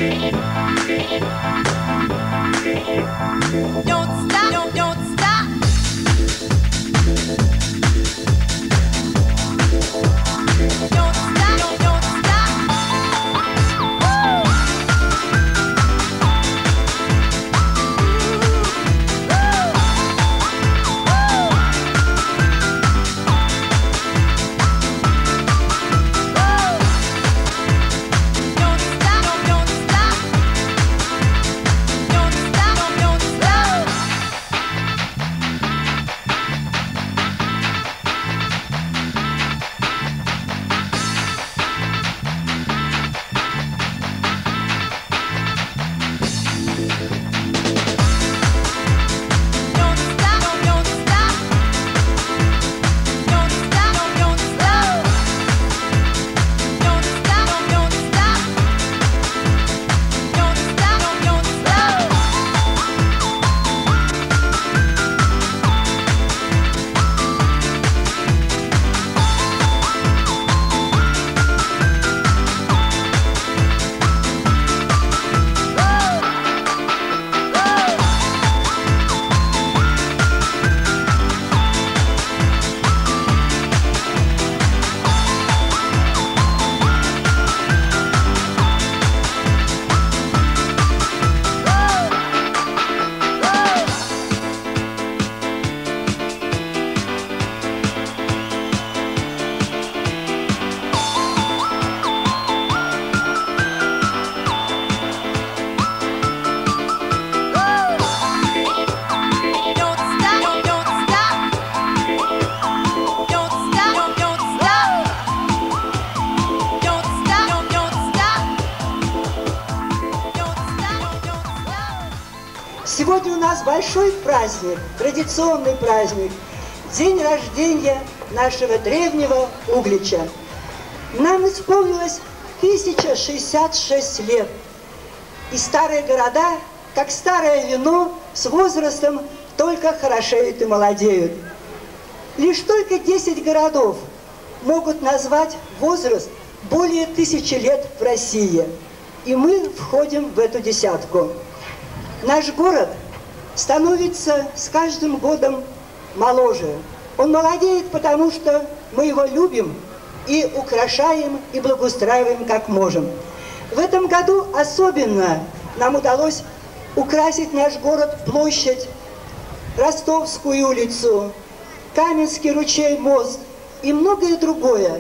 Don't stop, don't stop. Don't stop, don't stop. Сегодня у нас большой праздник, традиционный праздник, день рождения нашего древнего Углича. Нам исполнилось 1066 лет, и старые города, как старое вино, с возрастом только хорошеют и молодеют. Лишь только 10 городов могут назвать возраст более 1000 лет в России, и мы входим в эту десятку. Наш город становится с каждым годом моложе. Он молодеет, потому что мы его любим и украшаем, и благоустраиваем как можем. В этом году особенно нам удалось украсить наш город, площадь, Ростовскую улицу, Каменский ручей, мост и многое другое.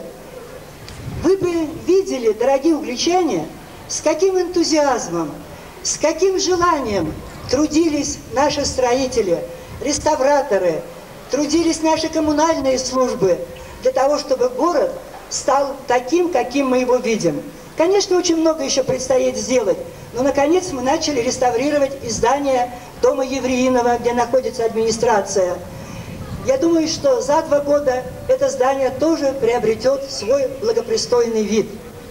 Вы бы видели, дорогие угличане, с каким энтузиазмом, с каким желанием трудились наши строители, реставраторы, трудились наши коммунальные службы для того, чтобы город стал таким, каким мы его видим. Конечно, очень много еще предстоит сделать, но, наконец, мы начали реставрировать и здание дома Евреинова, где находится администрация. Я думаю, что за 2 года это здание тоже приобретет свой благопристойный вид.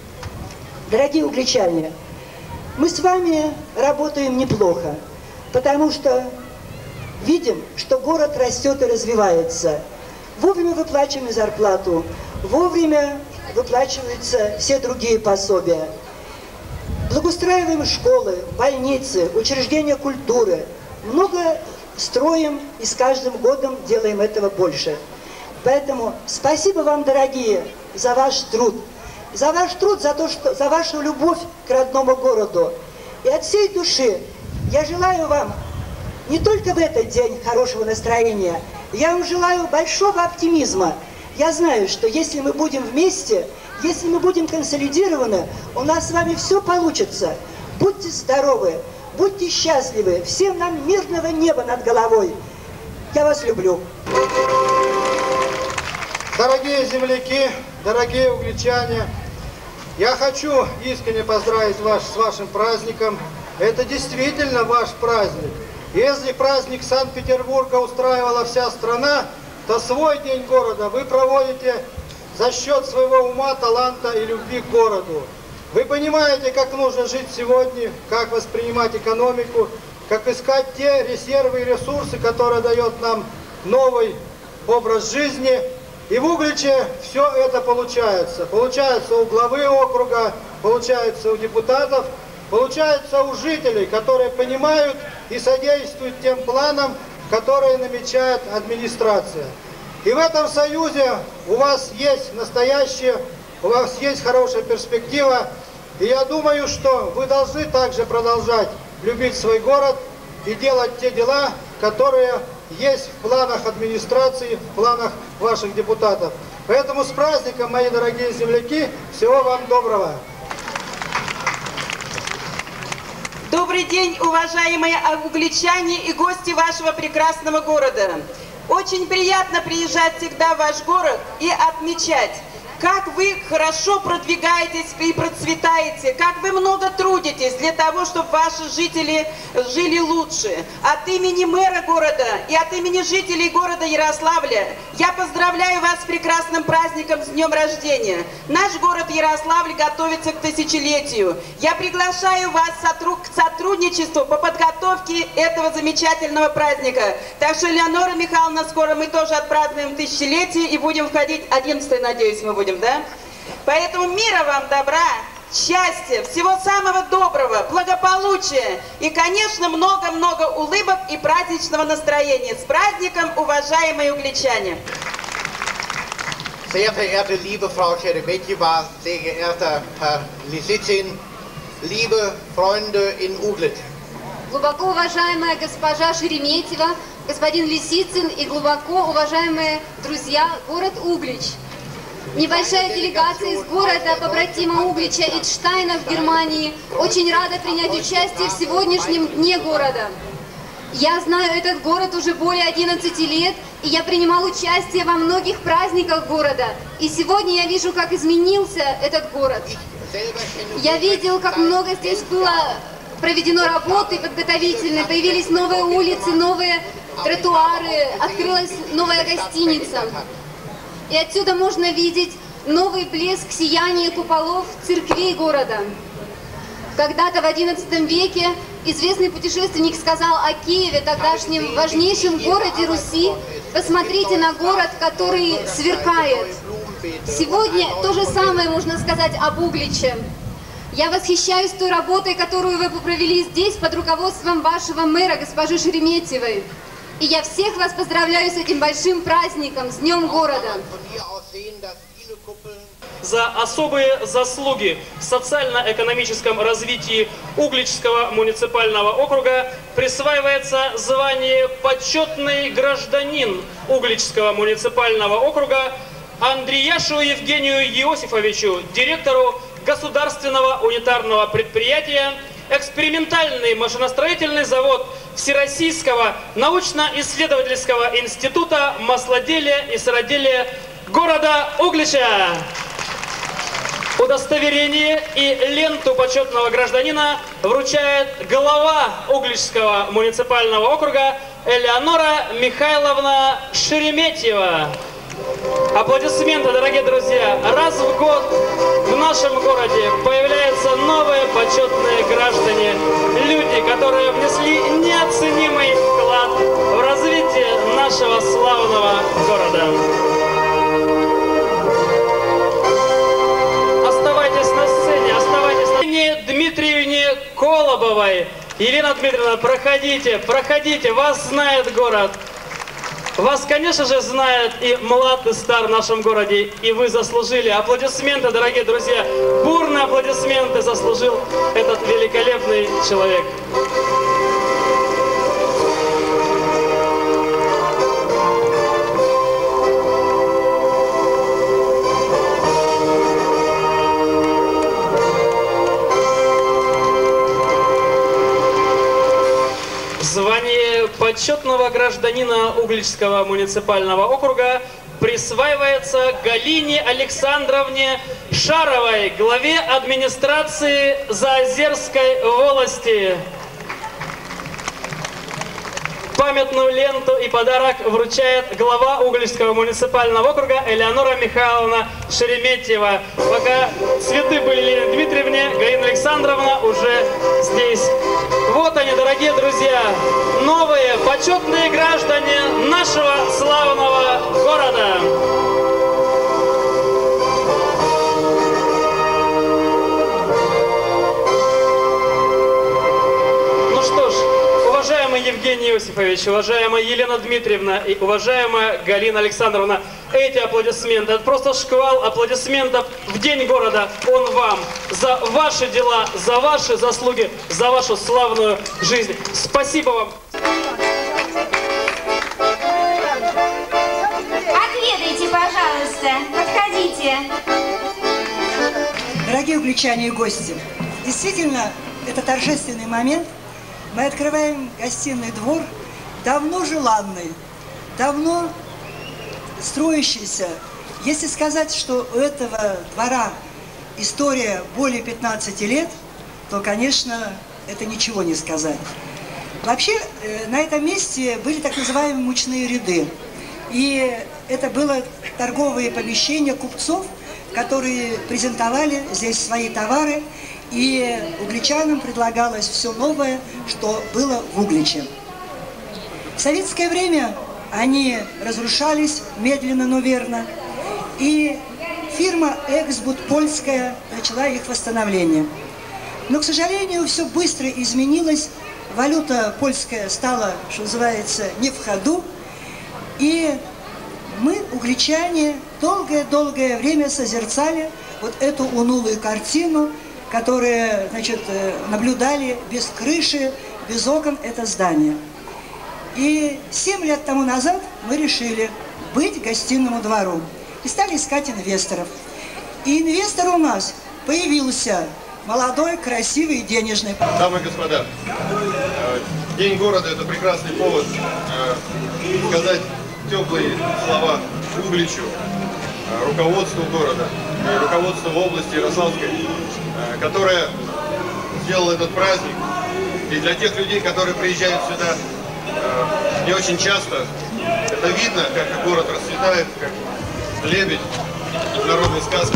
Дорогие угличане, мы с вами работаем неплохо, потому что видим, что город растет и развивается. Вовремя выплачиваем зарплату, вовремя выплачиваются все другие пособия. Благоустраиваем школы, больницы, учреждения культуры. Много строим и с каждым годом делаем этого больше. Поэтому спасибо вам, дорогие, за ваш труд. За ваш труд, за вашу любовь к родному городу. И от всей души я желаю вам не только в этот день хорошего настроения, я вам желаю большого оптимизма. Я знаю, что если мы будем вместе, если мы будем консолидированы, у нас с вами все получится. Будьте здоровы, будьте счастливы, всем нам мирного неба над головой. Я вас люблю. Дорогие земляки, дорогие угличане, я хочу искренне поздравить вас с вашим праздником. Это действительно ваш праздник. Если праздник Санкт-Петербурга устраивала вся страна, то свой день города вы проводите за счет своего ума, таланта и любви к городу. Вы понимаете, как нужно жить сегодня, как воспринимать экономику, как искать те резервы и ресурсы, которые дает нам новый образ жизни. И в Угличе все это получается. Получается у главы округа, получается у депутатов, получается у жителей, которые понимают и содействуют тем планам, которые намечает администрация. И в этом союзе у вас есть настоящее, у вас есть хорошая перспектива. И я думаю, что вы должны также продолжать любить свой город и делать те дела, которые есть в планах администрации, в планах ваших депутатов. Поэтому с праздником, мои дорогие земляки, всего вам доброго! Добрый день, уважаемые угличане и гости вашего прекрасного города. Очень приятно приезжать всегда в ваш город и отмечать, как вы хорошо продвигаетесь и процветаете, как вы много трудитесь для того, чтобы ваши жители жили лучше. От имени мэра города и от имени жителей города Ярославля я поздравляю вас с прекрасным праздником, с днем рождения. Наш город Ярославль готовится к тысячелетию. Я приглашаю вас к сотрудничеству по подготовке этого замечательного праздника. Так что, Элеонора Михайловна, скоро мы тоже отпразднуем тысячелетие и будем входить, 11-й, надеюсь, мы будем. Да? Поэтому мира вам, добра, счастья, всего самого доброго, благополучия и, конечно, много-много улыбок и праздничного настроения. С праздником, уважаемые угличане! Sehr verehrte liebe Frau Sheremetjeva, sehr geehrter Herr Lisicin, liebe Freunde in Углич. Глубоко уважаемая госпожа Шереметьева, господин Лисицын и глубоко уважаемые друзья, город Углич. Небольшая делегация из города побратима Углича Идштайна в Германии очень рада принять участие в сегодняшнем дне города. Я знаю этот город уже более 11 лет, и я принимал участие во многих праздниках города. И сегодня я вижу, как изменился этот город. Я видел, как много здесь было проведено работы подготовительной, появились новые улицы, новые тротуары, открылась новая гостиница. И отсюда можно видеть новый блеск сияния куполов церквей города. Когда-то в XI веке известный путешественник сказал о Киеве, тогдашнем важнейшем городе Руси: посмотрите на город, который сверкает. Сегодня то же самое можно сказать об Угличе. Я восхищаюсь той работой, которую вы провели здесь под руководством вашего мэра, госпожи Шереметьевой. И я всех вас поздравляю с этим большим праздником, с Днем города. За особые заслуги в социально-экономическом развитии Угличского муниципального округа присваивается звание «Почетный гражданин Угличского муниципального округа» Андреяшу Евгению Иосифовичу, директору государственного унитарного предприятия «Экспериментальный машиностроительный завод Всероссийского научно-исследовательского института маслоделия и сыроделия города Углича». Удостоверение и ленту почетного гражданина вручает глава Угличского муниципального округа Элеонора Михайловна Шереметьева. Аплодисменты, дорогие друзья! Раз в год в нашем городе появляются новые почетные граждане, люди, которые внесли неоценимый вклад в развитие нашего славного города. Оставайтесь на сцене, оставайтесь на сцене. Дмитриевне Колобовой. Елена Дмитриевна, проходите, проходите, вас знает город. Вас, конечно же, знает и млад, и стар в нашем городе, и вы заслужили. Аплодисменты, дорогие друзья, бурные аплодисменты заслужил этот великолепный человек. Звание почетного гражданина Угличского муниципального округа присваивается Галине Александровне Шаровой, главе администрации Заозерской волости. Памятную ленту и подарок вручает глава Угличского муниципального округа Элеонора Михайловна Шереметьева. Пока цветы были Елене Дмитриевне, Галина Александровна уже здесь. Вот они, дорогие друзья, новые почетные граждане нашего славного города. Евгений Иосифович, уважаемая Елена Дмитриевна и уважаемая Галина Александровна, эти аплодисменты, это просто шквал аплодисментов в День города. Он вам за ваши дела, за ваши заслуги, за вашу славную жизнь. Спасибо вам. Отведайте, пожалуйста, подходите. Дорогие угличане и гости, действительно, это торжественный момент. Мы открываем гостиный двор, давно желанный, давно строящийся. Если сказать, что у этого двора история более 15 лет, то, конечно, это ничего не сказать. Вообще, на этом месте были так называемые мучные ряды. И это было торговые помещения купцов, которые презентовали здесь свои товары, и угличанам предлагалось все новое, что было в Угличе. В советское время они разрушались медленно, но верно, и фирма «Эксбуд» польская начала их восстановление. Но, к сожалению, все быстро изменилось, валюта польская стала, что называется, не в ходу, и мы, угличане, долгое-долгое время созерцали вот эту унылую картину, которые, значит, наблюдали без крыши, без окон это здание. И 7 лет тому назад мы решили быть гостиному двору и стали искать инвесторов. И инвестор у нас появился молодой, красивый и денежный. Дамы и господа, День города – это прекрасный повод сказать теплые слова Угличу, руководству города и руководству области Ярославской, которое сделало этот праздник. И для тех людей, которые приезжают сюда не очень часто, это видно, как город расцветает, как лебедь в народной сказке.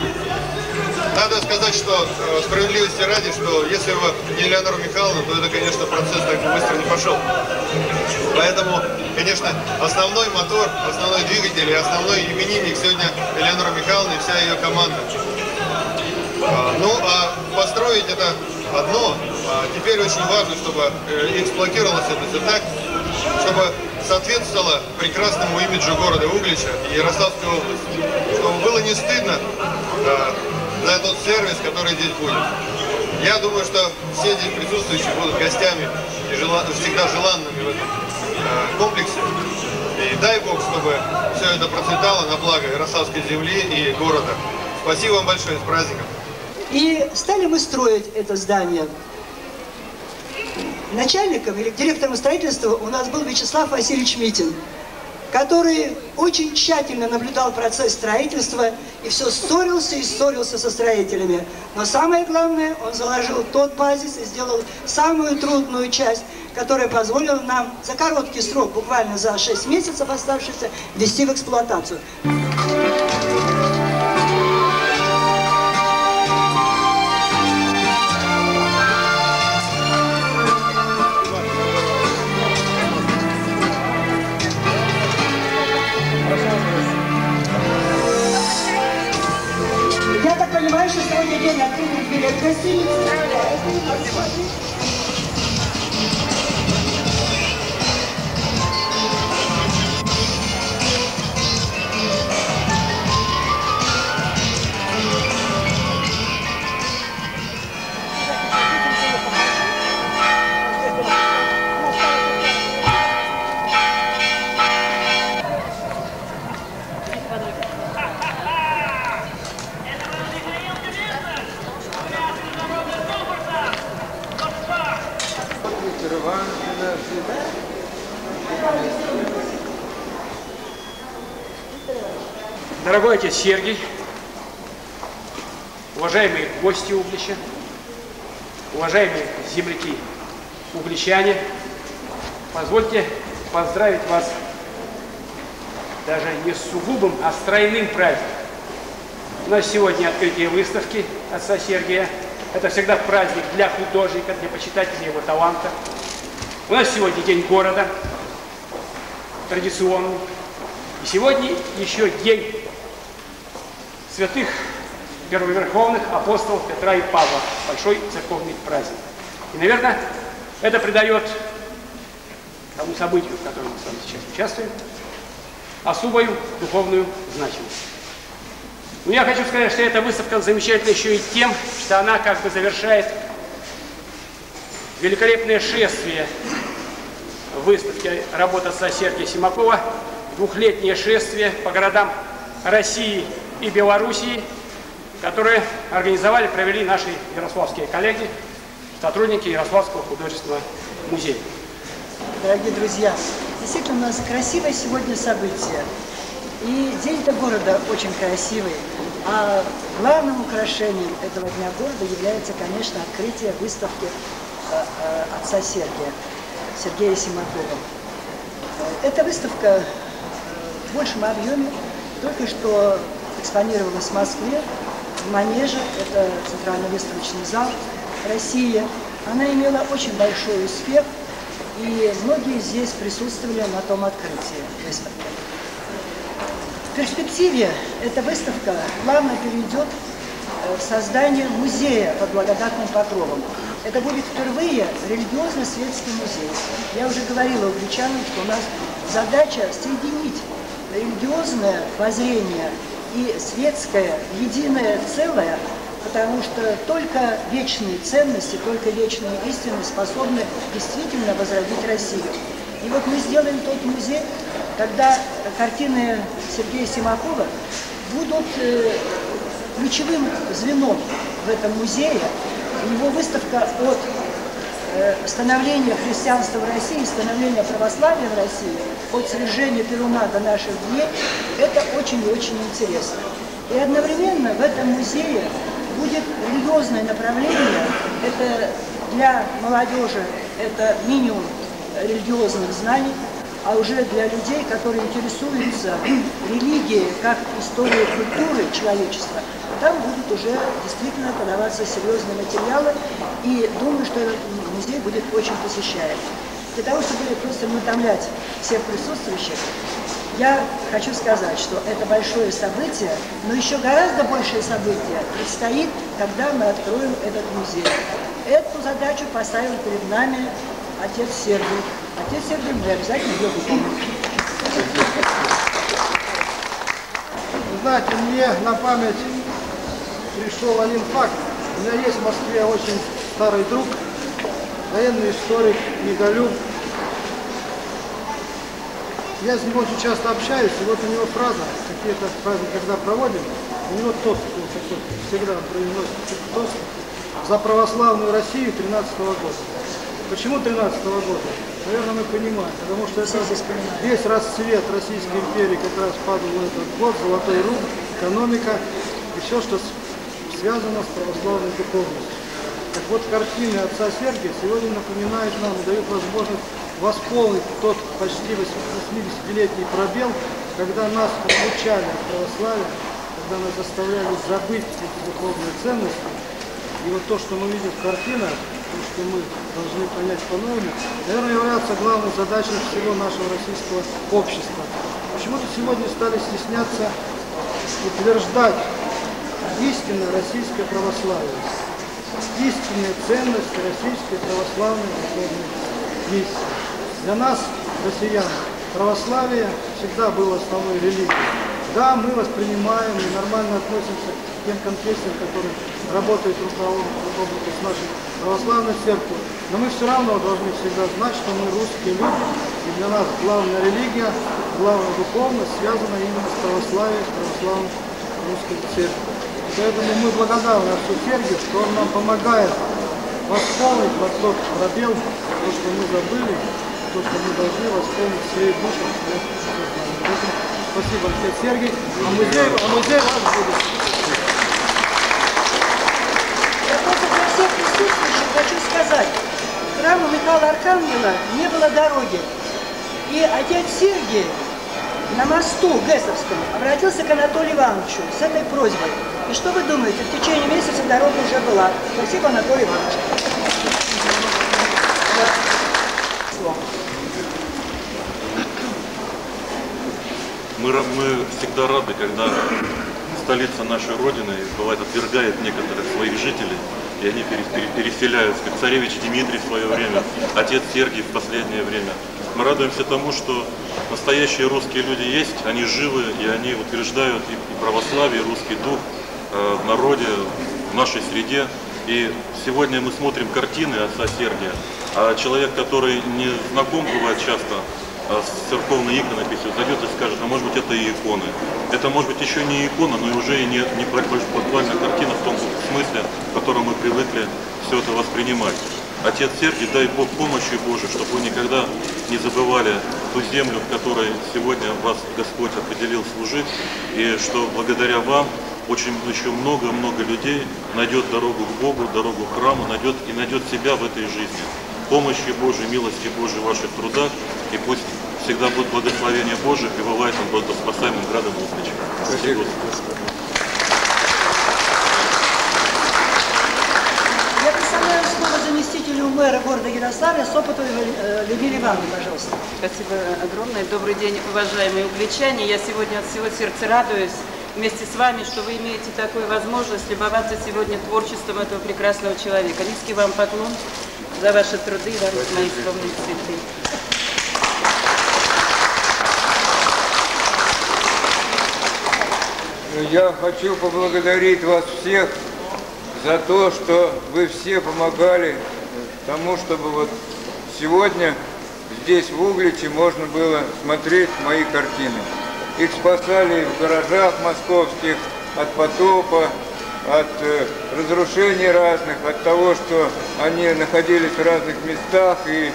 Надо сказать, что справедливости ради, что если бы не Элеонора Михайловна, то это, конечно, процесс так быстро не пошел. Поэтому, конечно, основной мотор, основной двигатель и основной именинник сегодня Элеонора Михайловна и вся ее команда. Ну, а построить это одно, теперь очень важно, чтобы эксплуатировалось это все так, чтобы соответствовало прекрасному имиджу города Углича и Ярославской области, чтобы было не стыдно за тот сервис, который здесь будет. Я думаю, что все здесь присутствующие будут гостями и всегда желанными в этом комплексе. И дай Бог, чтобы все это процветало на благо Ярославской земли и города. Спасибо вам большое, с праздником. И стали мы строить это здание. Начальником или директором строительства у нас был Вячеслав Васильевич Митин, который очень тщательно наблюдал процесс строительства и все ссорился и ссорился со строителями. Но самое главное, он заложил тот базис и сделал самую трудную часть, которая позволила нам за короткий срок, буквально за 6 месяцев оставшихся, ввести в эксплуатацию. Я так понимаю, что сегодня день открытых дверей в гостинице. Дорогой отец Сергий, уважаемые гости Углича, уважаемые земляки угличане, позвольте поздравить вас даже не с сугубым, а с тройным праздником. У нас сегодня открытие выставки отца Сергия. Это всегда праздник для художника, для почитателя его таланта. У нас сегодня День города, традиционный. И сегодня еще День святых первоверховных апостолов Петра и Павла, большой церковный праздник. И, наверное, это придает тому событию, в котором мы с вами сейчас участвуем, особую духовную значимость. Но я хочу сказать, что эта выставка замечательна еще и тем, что она как бы завершает великолепное шествие выставки работы отца Сергия Симакова, двухлетнее шествие по городам России и Белоруссии, которые организовали, провели наши ярославские коллеги, сотрудники Ярославского художественного музея. Дорогие друзья, действительно у нас красивое сегодня событие. И день-то города очень красивый. А главным украшением этого дня города является, конечно, открытие выставки отца Сергея Симакова. Эта выставка в большем объеме только что экспонировалась в Москве, в Манеже, это Центральный выставочный зал России. Она имела очень большой успех, и многие здесь присутствовали на том открытии выставки. В перспективе эта выставка плавно перейдет в создание музея под благодатным покровом. Это будет впервые религиозно-светский музей. Я уже говорила угличанам, что у нас задача соединить религиозное воззрение и светское в единое целое, потому что только вечные ценности, только вечные истины способны действительно возродить Россию. И вот мы сделаем тот музей, когда картины Сергея Симакова будут ключевым звеном в этом музее. Его выставка от становления христианства в России, становления православия в России, от свержения Перуна до наших дней, это очень и очень интересно. И одновременно в этом музее будет религиозное направление, это для молодежи, это минимум религиозных знаний, а уже для людей, которые интересуются религией как историей культуры человечества, там будут уже действительно подаваться серьезные материалы, и думаю, что этот музей будет очень посещаем. Для того, чтобы просто не утомлять всех присутствующих, я хочу сказать, что это большое событие, но еще гораздо большее событие предстоит, когда мы откроем этот музей. Эту задачу поставил перед нами отец Сергий. Отец Сергий, мы обязательно ее выполним. Знаете, мне на память пришел один факт. У меня есть в Москве очень старый друг, военный историк, книголюб. Я с ним очень часто общаюсь, и вот у него фраза, какие-то фразы, когда проводим, у него тост такой, всегда произносит тост за православную Россию 13-го года. Почему 13-го года? Наверное, мы понимаем, потому что это весь расцвет Российской империи как раз падал в этот год, золотой рубль, экономика и все, что связано с православной духовностью. Так вот, картины отца Сергия сегодня напоминают нам и дают возможность восполнить тот почти 80-летний пробел, когда нас отлучали от православия, когда нас заставляли забыть эти духовные ценности. И вот то, что мы видим в картинах, то, что мы должны понять по-новому, наверное, является главной задачей всего нашего российского общества. Почему-то сегодня стали стесняться утверждать истинное российское православие, истинные ценности российской православной духовной миссии. Для нас, россиян, православие всегда было основной религией. Да, мы воспринимаем и нормально относимся к тем конфессиям, которые работают рука об руку с нашей православной церковью, но мы все равно должны всегда знать, что мы русские люди, и для нас главная религия, главная духовность связана именно с православием, с православной русской церковью. Поэтому мы благодарны отцу Сергию, что он нам помогает восполнить вот тот пробел, то, что мы забыли, то, что мы должны восполнить в своей душе. Спасибо, отец Сергий. А музей вас будет. Я просто для всех присутствующих хочу сказать, к храму Михаила Архангела не было дороги. И отец Сергий на мосту Гэсовском обратился к Анатолию Ивановичу с этой просьбой. И что вы думаете, в течение месяца дорога уже была. Спасибо, Анатолий Иванович. Мы всегда рады, когда столица нашей Родины, бывает, отвергает некоторых своих жителей, и они переселяются, как царевич Дмитрий в свое время, отец Сергий в последнее время. Мы радуемся тому, что настоящие русские люди есть, они живы, и они утверждают и православие, и русский дух в народе, в нашей среде. И сегодня мы смотрим картины отца Сергия, а человек, который не знаком бывает часто с церковной иконописью, зайдет и скажет, а может быть это и иконы. Это может быть еще не икона, но и уже и не буквально картина в том смысле, в котором мы привыкли все это воспринимать. Отец Сергий, дай Бог помощи Божией, чтобы вы никогда не забывали ту землю, в которой сегодня вас Господь определил служить, и что благодаря вам очень еще много-много людей найдет дорогу к Богу, дорогу к храму, найдет себя в этой жизни. Помощи Божией, милости Божией в ваших трудах, и пусть всегда будет благословение Божие, пребывает над спасаемым градом Углич. Спасибо. Я представляю слово заместителю мэра города Ярославля Сопотовой Людмиле Ивановне, пожалуйста. Спасибо огромное. Добрый день, уважаемые угличане. Я сегодня от всего сердца радуюсь вместе с вами, что вы имеете такую возможность любоваться сегодня творчеством этого прекрасного человека. Низкий вам поклон за ваши труды, вам мои скромные цветы. Я хочу поблагодарить вас всех за то, что вы все помогали тому, чтобы вот сегодня здесь в Угличе можно было смотреть мои картины. Их спасали в гаражах московских от потопа, от разрушений разных, от того, что они находились в разных местах, и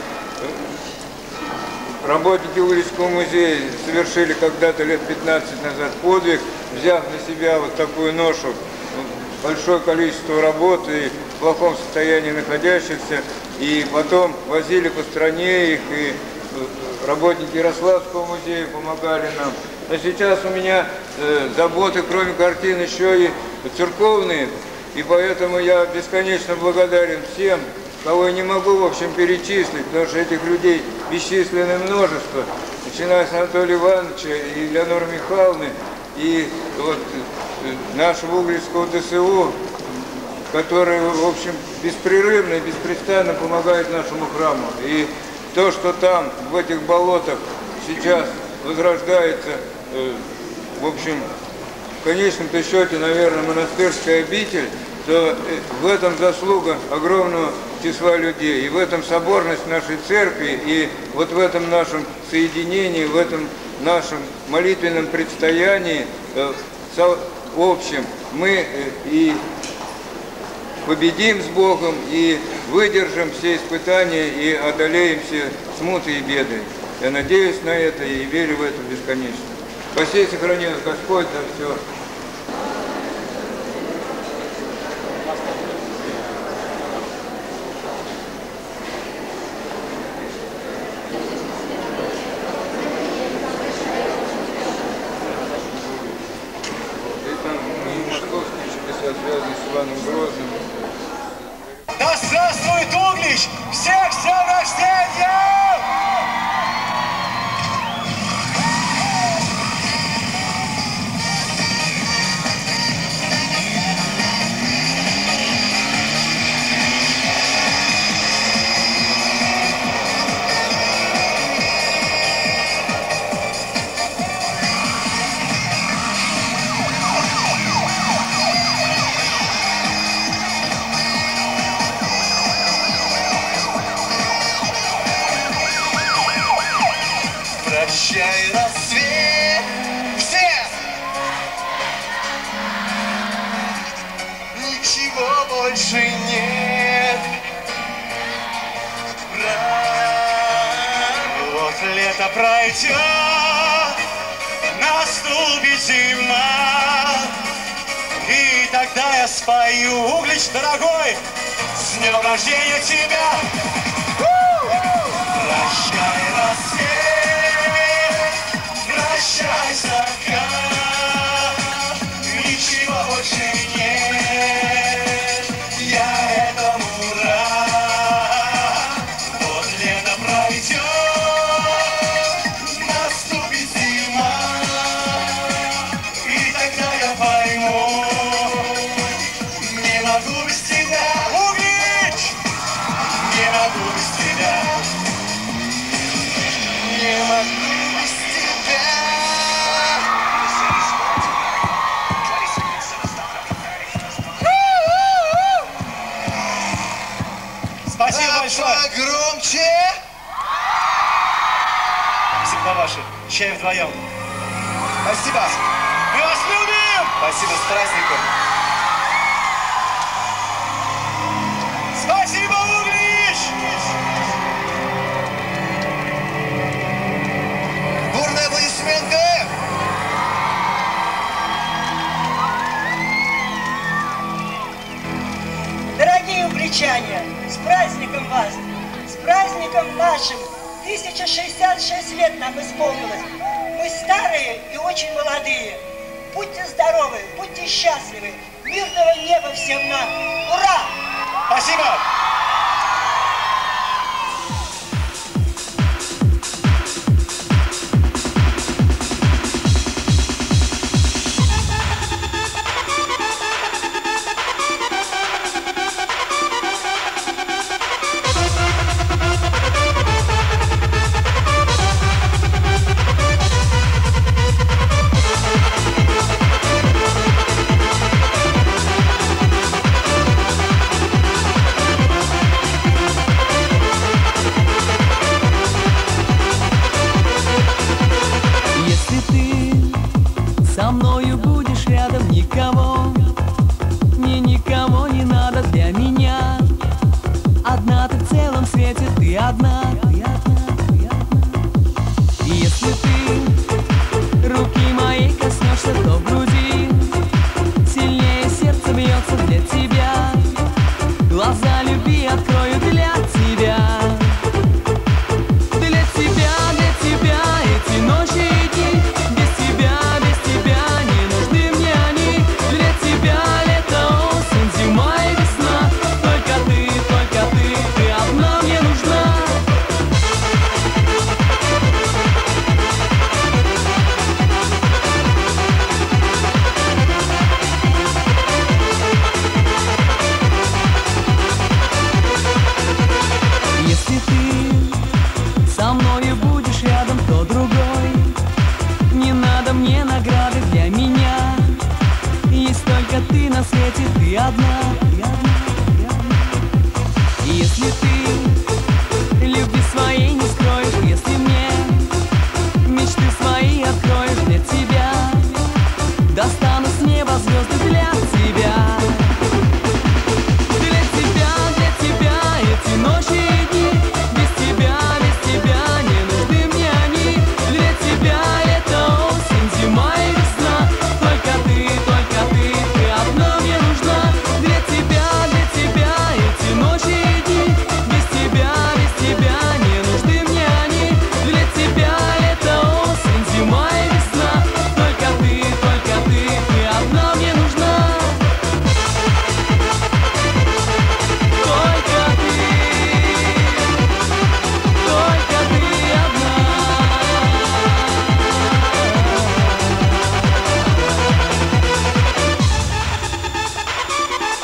работники Угличского музея совершили когда-то лет 15 назад подвиг, взяв на себя вот такую ношу, большое количество работ и в плохом состоянии находящихся, и потом возили по стране их, и работники Ярославского музея помогали нам. Но сейчас у меня заботы, кроме картин, еще и церковные, и поэтому я бесконечно благодарен всем, кого я не могу, в общем, перечислить, потому что этих людей бесчисленное множество, начиная с Анатолия Ивановича и Леоноры Михайловны, и вот нашего Угличского ДСУ, который, в общем, беспрерывно и беспрестанно помогает нашему храму. И то, что там, в этих болотах, сейчас возрождается, в общем, в конечном-то счете, наверное, монастырская обитель, то в этом заслуга огромного числа людей, и в этом соборность нашей церкви, и вот в этом нашем соединении, в этом нашем молитвенном предстоянии общем мы и победим с Богом, и выдержим все испытания, и одолеем все смуты и беды. Я надеюсь на это и верю в это бесконечно. Спаси и сохрани нас Господь за все. Да здравствует Углич! Всех с днем рождения! Прощай, рассвет, все! Ничего больше нет. Вот лето пройдет, наступит зима, и тогда я спою, Углич, дорогой, с днем рождения тебя! Прощай, рассвет! Прощай, закат, ничего больше нет, я этому рад. Вот лето пройдет, наступит зима, и тогда я пойму, не могу без тебя, Углич, не могу без тебя. не могу без тебя. Спасибо большое. Громче. Всегда ваши. Чай вдвоем. Спасибо. Мы вас любим. Спасибо, с праздником. Спасибо, Углич. Бурные аплодисменты. Дорогие угличане, с праздником вас! С праздником нашим! 1066 лет нам исполнилось. Мы старые и очень молодые. Будьте здоровы, будьте счастливы. Мирного неба всем нам. Ура! Спасибо! Со мною будешь рядом, никого, мне никого не надо для меня. Одна ты в целом свете, ты одна, ты одна, ты одна. И если ты руки моей коснешься, то в груди сильнее сердце бьется для тебя. Глаза любви открою для тебя. Для тебя эти ночи и дни. Без тебя не нужны мне они. Для тебя лето, осень, зима и весна. Только ты одна мне нужна. Если ты со мною будешь рядом, то другой. Не надо мне награды для меня. Есть только ты на свете, ты одна, ты одна, ты одна. И если ты любви своей не скроешь, если мне мечты свои откроешь, для тебя достану с неба звезды для тебя. Для тебя эти ночи и дни. Без тебя не нужны мне они. Для тебя лето, осень, зима и весна. Только ты одна мне нужна. Для тебя эти ночи и дни. Без тебя не нужны мне они. Для тебя лето, осень, зима и весна. Только ты одна мне нужна.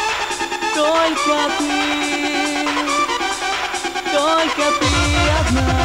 Только ты одна.